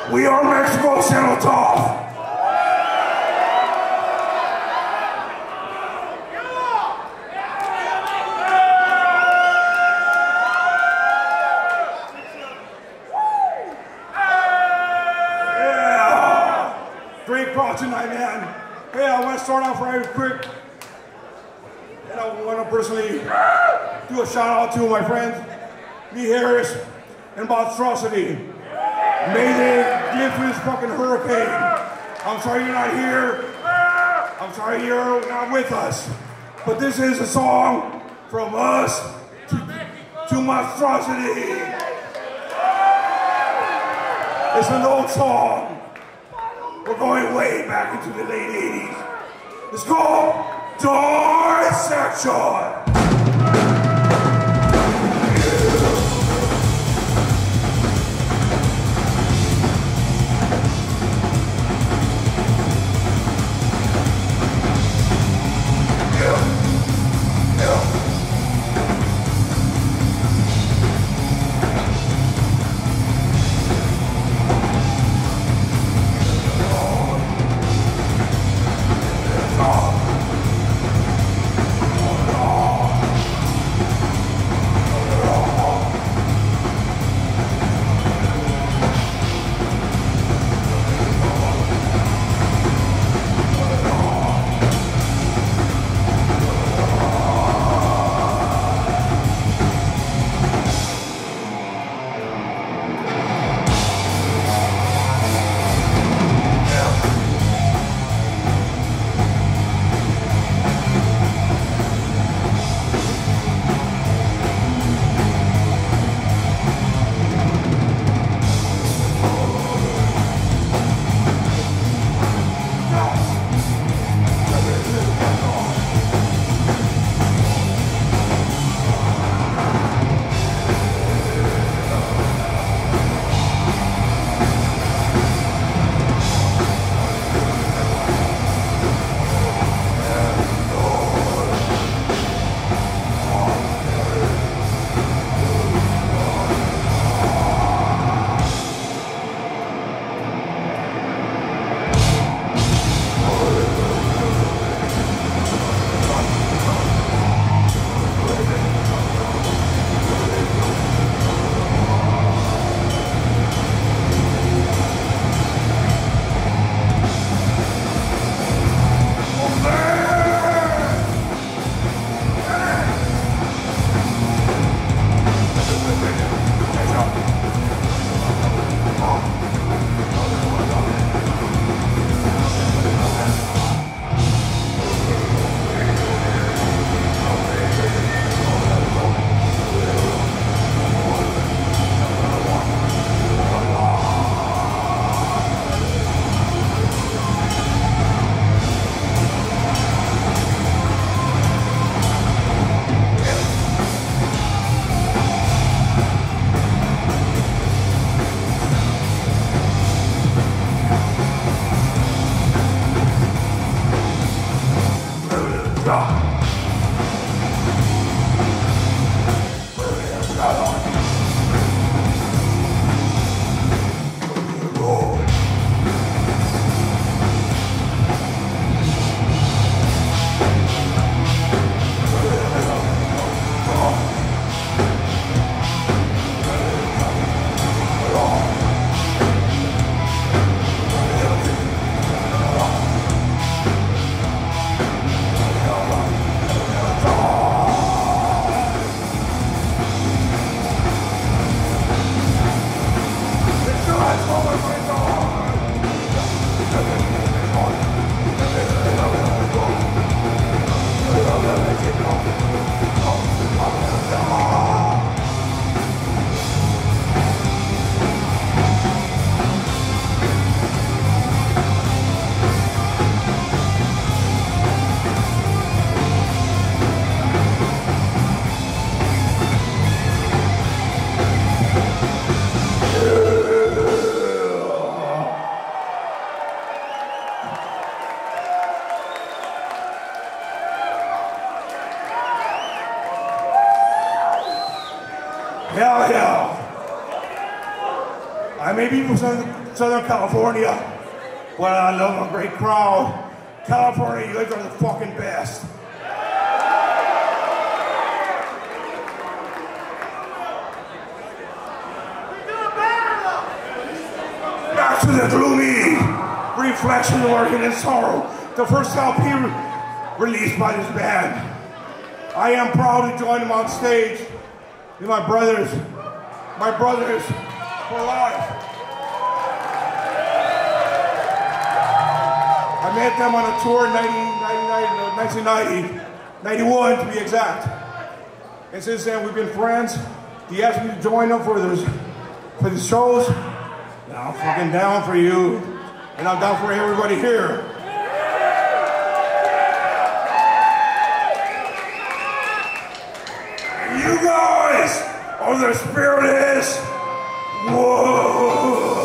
We are Mexico Cenotaph. Great crowd tonight, man. Hey, I want to start off right quick. And I want to personally do a shout out to my friends, Lee Harris and Monstrosity. Amazing gift for this fucking hurricane. I'm sorry you're not here. I'm sorry you're not with us. But this is a song from us to Monstrosity. It's an old song. We're going way back into the late 80s. It's called Dissection. Hell yeah. I may be from Southern California. But I love a great crowd. California, you guys are the fucking best. Back to the gloomy reflection of our hidden sorrow. The first LP released by this band. I am proud to join them on stage with my brothers for life. I met them on a tour in 1990, 91 to be exact. And since then we've been friends. He asked me to join them for the shows. And I'm fucking down for you. And I'm down for everybody here. You guys are the Spiritus. Whoa.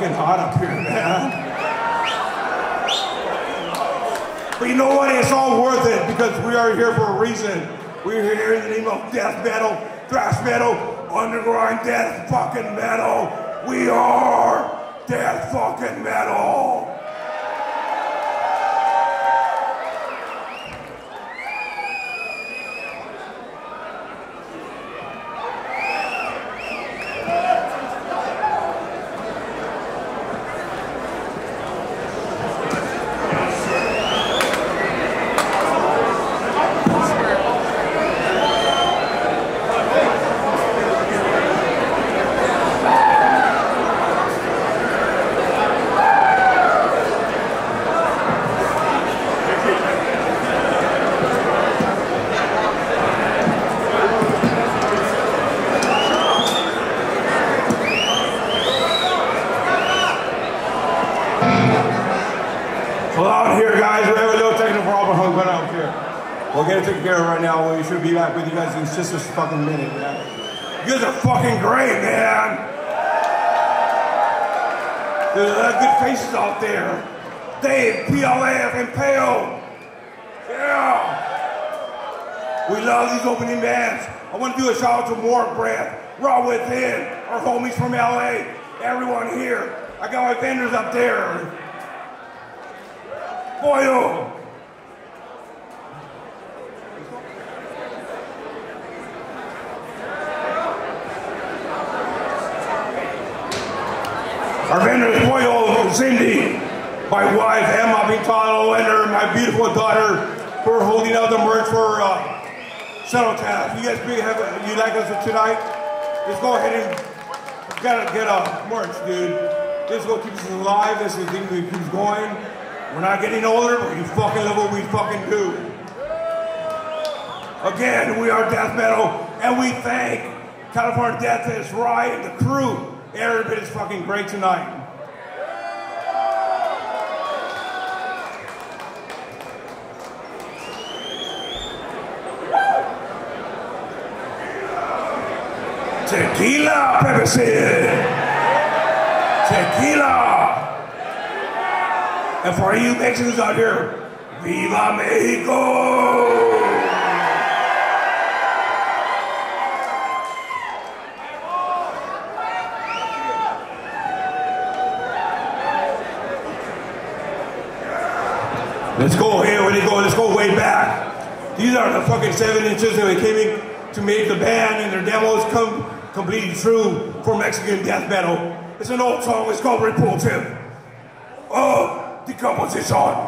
fucking hot up here, man. But you know what? It's all worth it because we are here for a reason. We're here in the name of death metal, thrash metal, underground death fucking metal. We are death fucking metal. Well, out here, guys, we have a little technical problem going out here. We'll get it taken care of right now. We should be back with you guys in just a fucking minute, man. You guys are fucking great, man. There's a lot of good faces out there. Dave, PLF, and Pale. Yeah. We love these opening bands. I want to do a shout out to Mark Breath, Raw Within, our homies from LA, everyone here. I got my vendors up there. Boyo. Our vendor is Boyo, Cindy, my wife Emma Pintado, and my beautiful daughter who are holding out the merch for Cenotaph. You guys you like us tonight? Let's go ahead and get a merch, dude. This is what keeps us alive. This is the thing that keeps going. We're not getting older, but you fucking love what we fucking do. Again, we are death metal, and we thank California Death is Rye and the crew. Everybody is fucking great tonight. Tequila, Pepsi. Tequila. And for you Mexicans out here, Viva Mexico! Let's go here, let's go way back. These are the fucking 7 inches that we came in to make the band and their demos come completely true for Mexican death metal. It's an old song, it's called Repulsive. Oh, decomposition.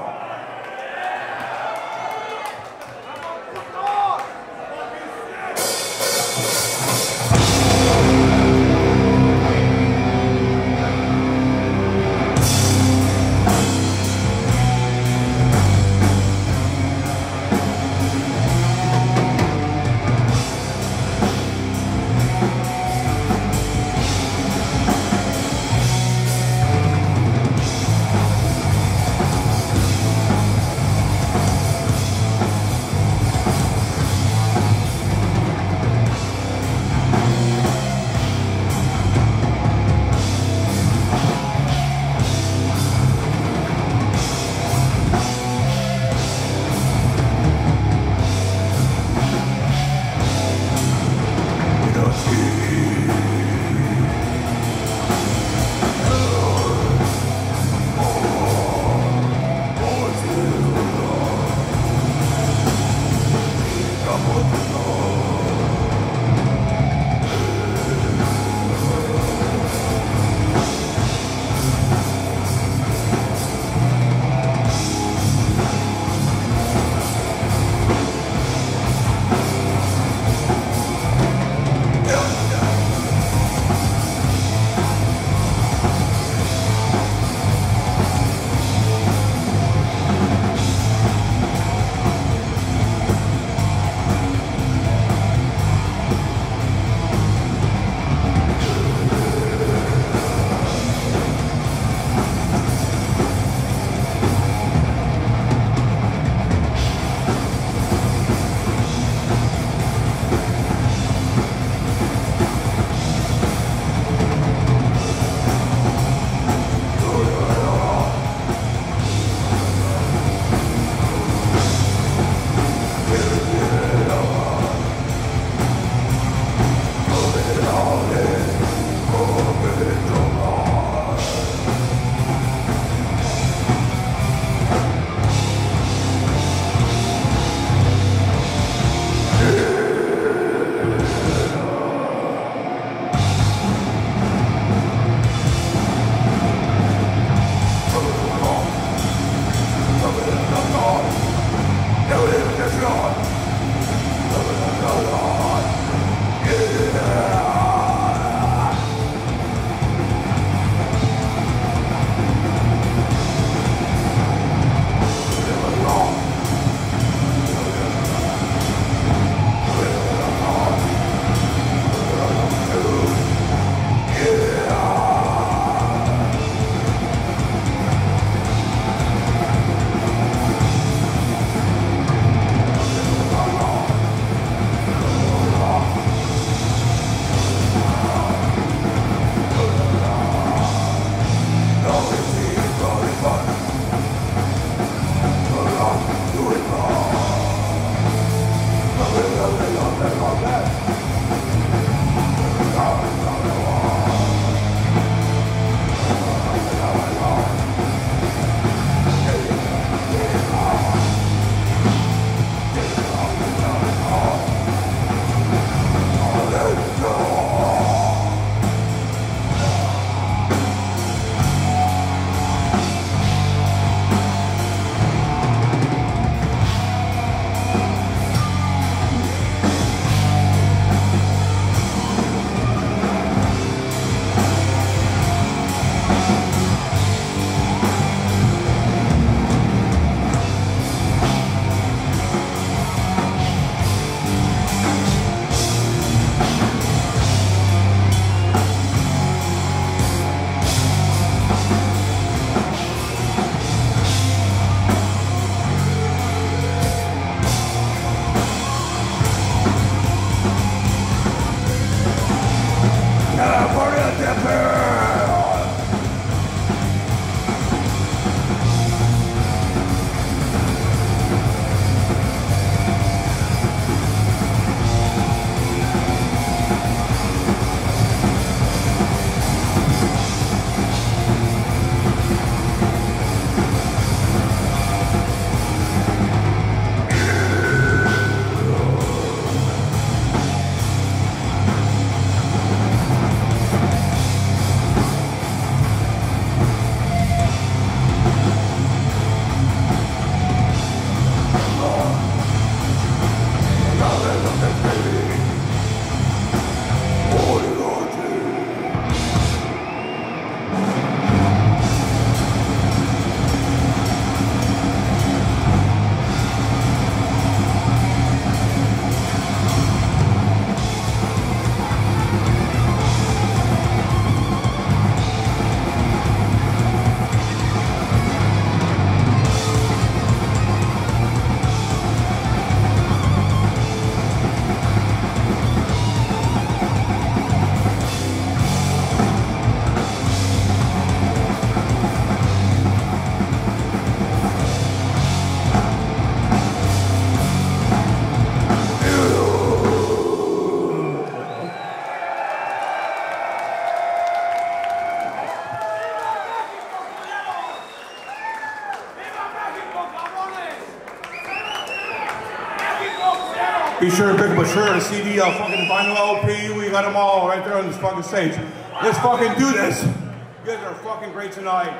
Be sure to pick up a shirt, a CD, a fucking vinyl LP. We got them all right there on this fucking stage. Let's fucking do this. You guys are fucking great tonight.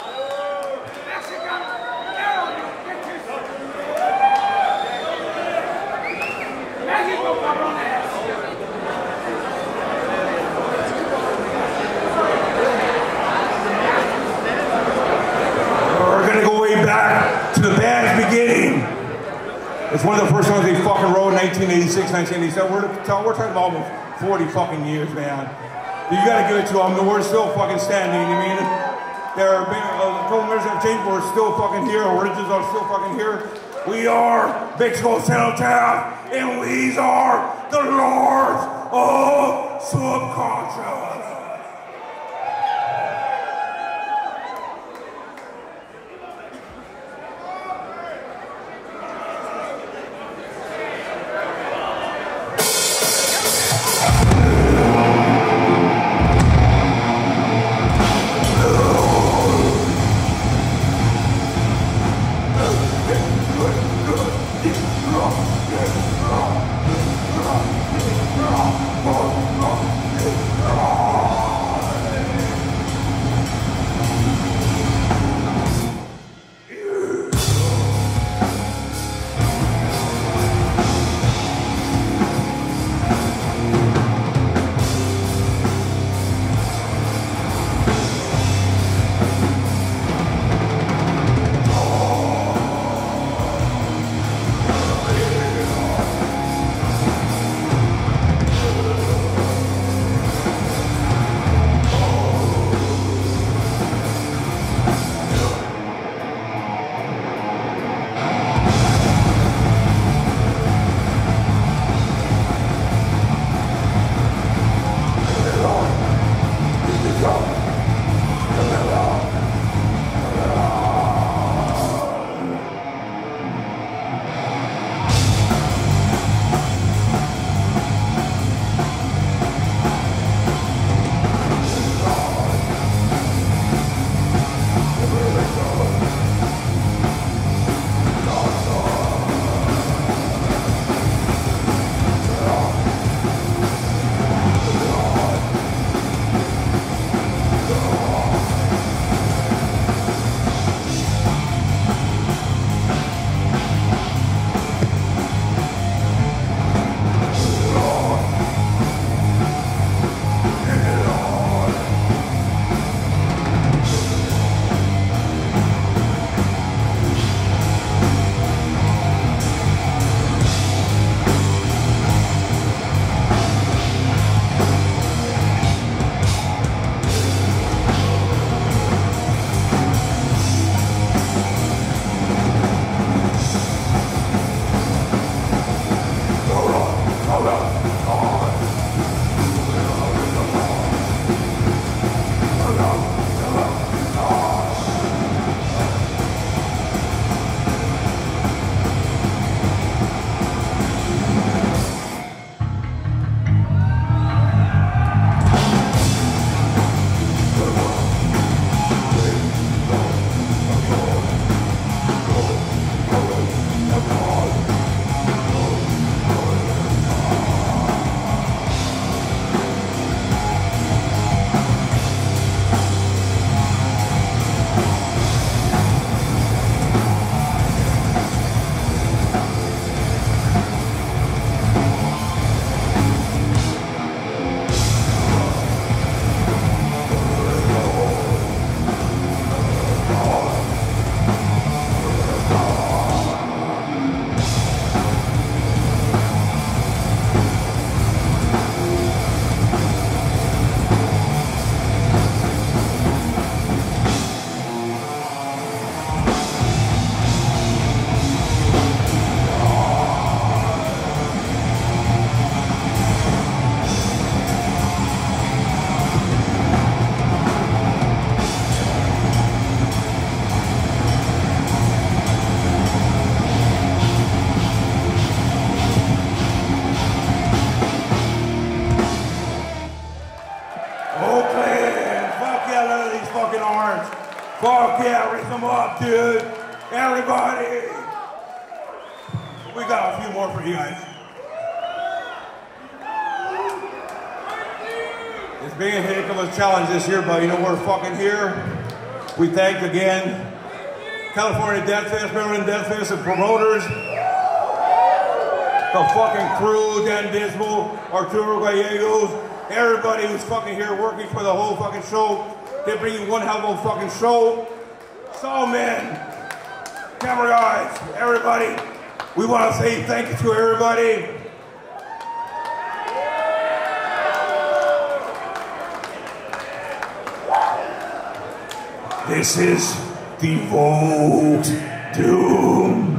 We're gonna go way back to the band's beginning. It's one of the first songs they fucking wrote in 1986, 1987. We're talking about almost 40 fucking years, man. You gotta give it to them. We're still fucking standing. I mean, there have been a couple members have changed, but we're still fucking here. Our origins are still fucking here. We are Mexico Cenotaph, and we are the Lords of Subconscious. Fuck yeah, raise them up, dude. Everybody. We got a few more for you guys. being a heck of a challenge this year, but you know, we're fucking here. We thank again California Death Fest, Maryland Death Fest, and promoters, the fucking crew, Dan Dismal, Arturo Gallegos, everybody who's fucking here working for the whole fucking show. They bring you one hell of a fucking show. So, man, camera guys, everybody, we want to say thank you to everybody. This is Devote Doom.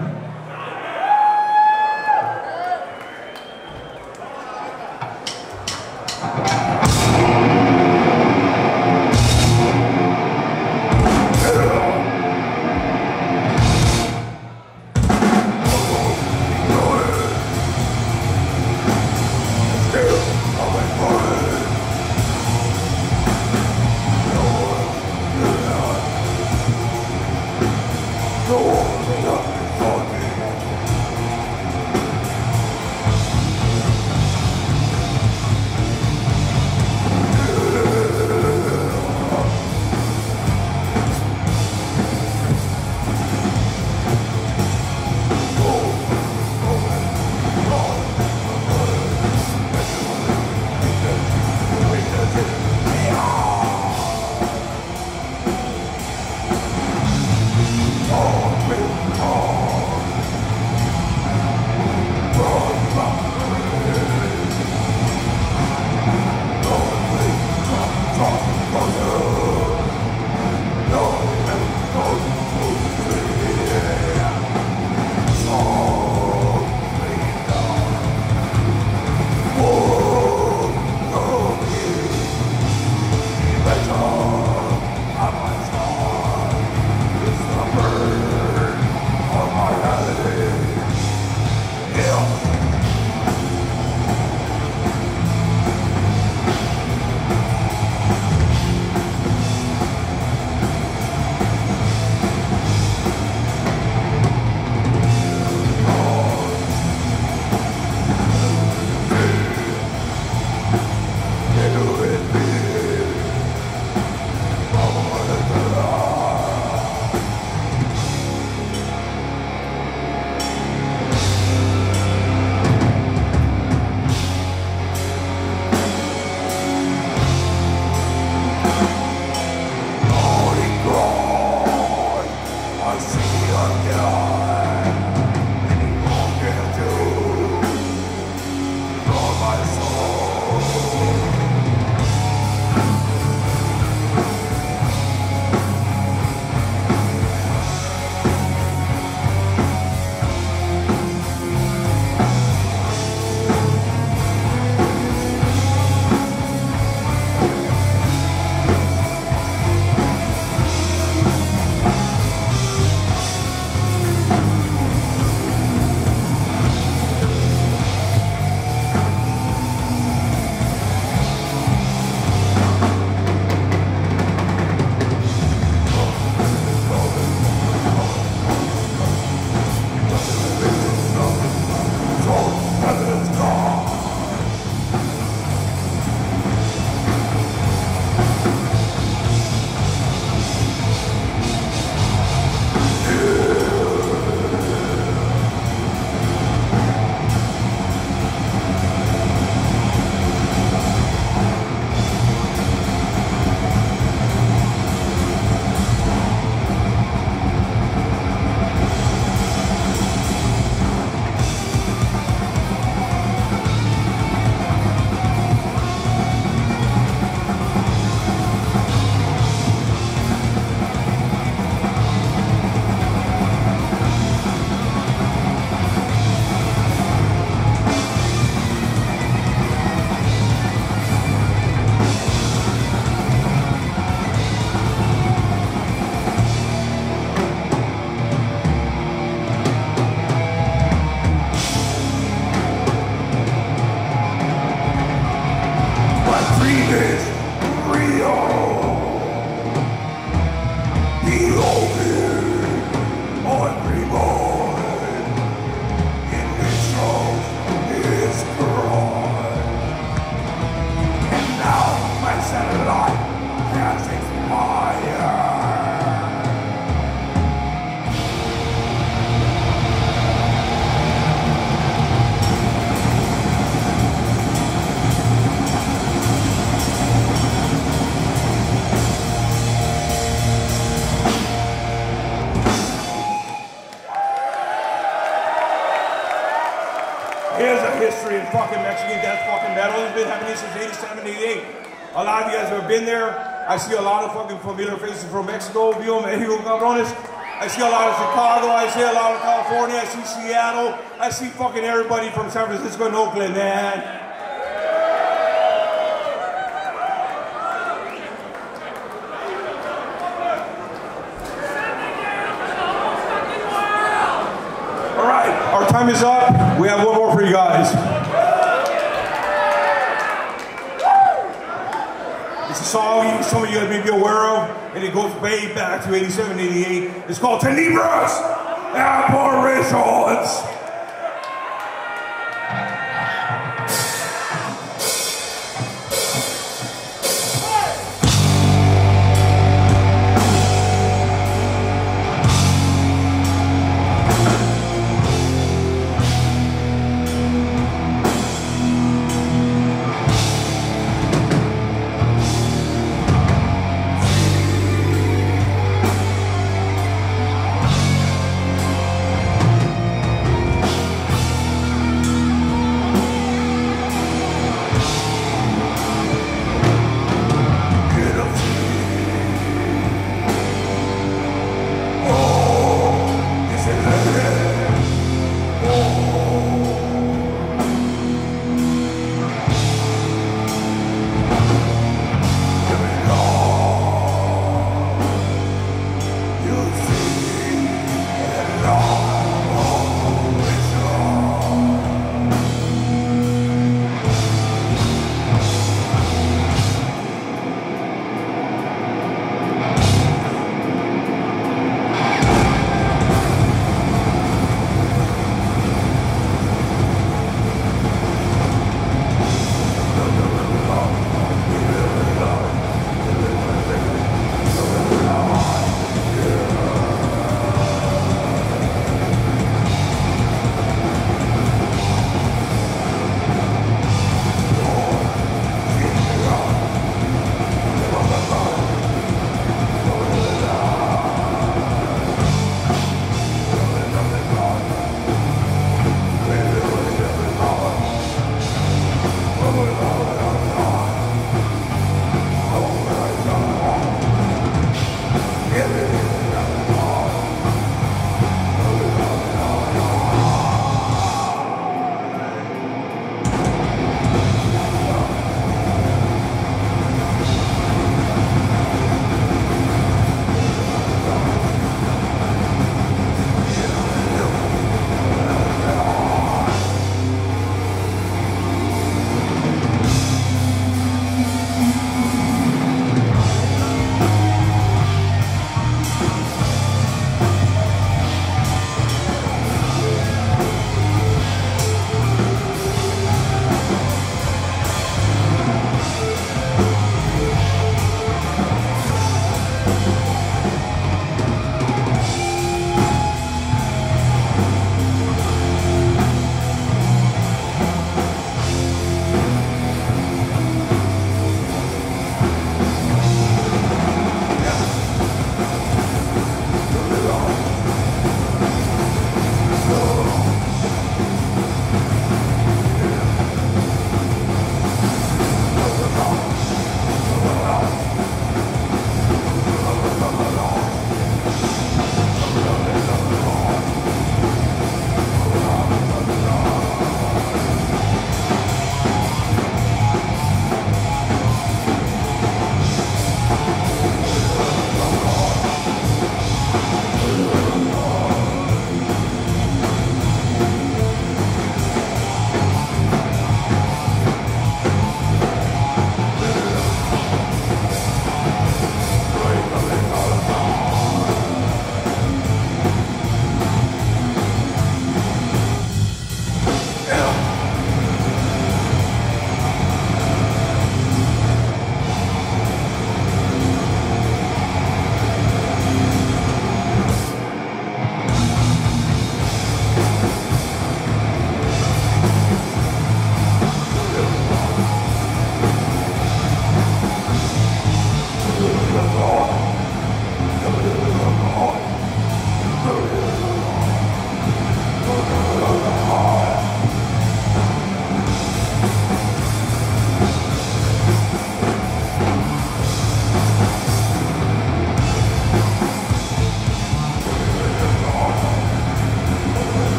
history in fucking Mexican death fucking metal. It's been happening since 87, 88. A lot of you guys have been there. I see a lot of fucking familiar faces from Mexico, Viva Mexico, cabrones. I see a lot of Chicago, I see a lot of California, I see Seattle, I see fucking everybody from San Francisco and Oakland, man. All right, our time is up. We have one more for you guys. It's a song some of you guys may be aware of, and it goes way back to 87, 88. It's called Tenebras Apparitions.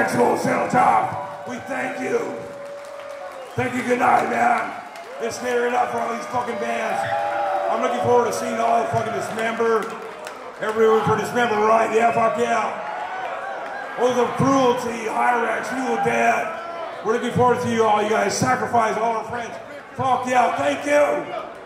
Sexual Cenotaph, we thank you. Thank you, good night, man. Let's tear it up for all these fucking bands. I'm looking forward to seeing all the fucking Dismember. Everyone for Dismember, right? Yeah, fuck yeah. All the Cruelty, Hyrax, Evil Dead. We're looking forward to you all, you guys. Sacrifice all our friends. Fuck yeah, thank you.